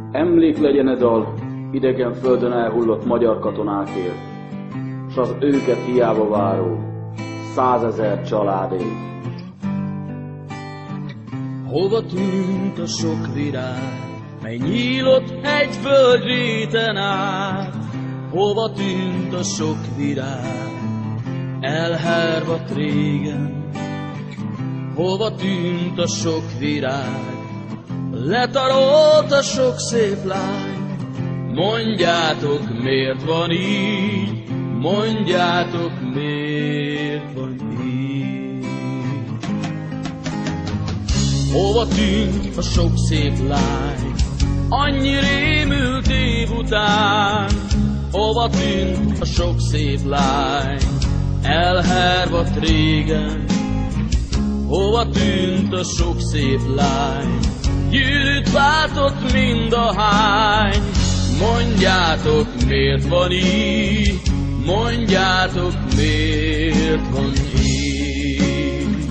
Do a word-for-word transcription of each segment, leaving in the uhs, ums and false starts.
Emlék legyen e dal idegen földön elhullott magyar katonákért, s az őket hiába váró százezer családért. Hova tűnt a sok virág, mely nyílott egy földréten át? Hova tűnt a sok virág, elhárvadt régen? Hova tűnt a sok virág, letarolt a sok szép lány? Mondjátok, miért van így, mondjátok, miért van így. Hova tűnt a sok szép lány, annyi rémült év után? Hova tűnt a sok szép lány, elhárvadt régen? Hova tűnt a sok szép lány, gyűlölt váltott mind a hány? Mondjátok, miért van így, mondjátok, miért van így.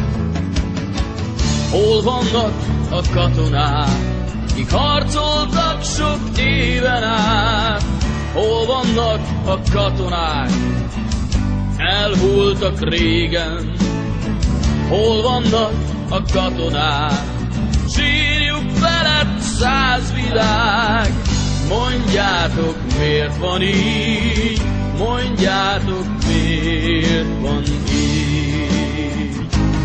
Hol vannak a katonák, kik harcoltak sok éven át? Hol vannak a katonák, elhulltak régen? Hol vannak a katonák, sírjuk felett száz világ? Mondjátok, miért van így, mondjátok, miért van így.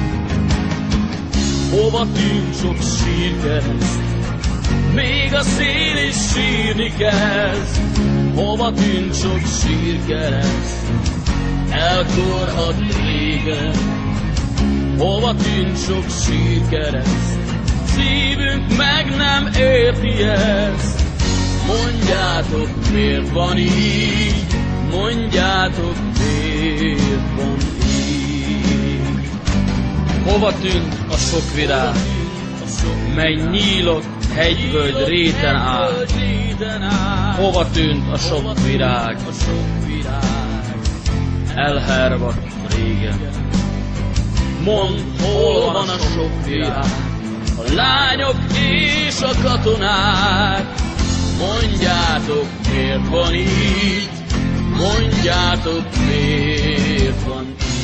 Hova tűnt sok sírkereszt, még a szél is sírni kezd? Hova tűnt sok sírkereszt, elkorhadt régen? Hova tűnt sok sírkereszt, szívünk meg nem érti ezt? Mondjátok, miért van így, mondjátok, miért van így. Hova tűnt a sok virág, mely nyílott hegyvölgy réten át? Hova tűnt a sok virág, elhárvadt régen? Mondd, hol van a sok virág, a lányok és a katonák? Mondjátok, miért van így, mondjátok, miért van így.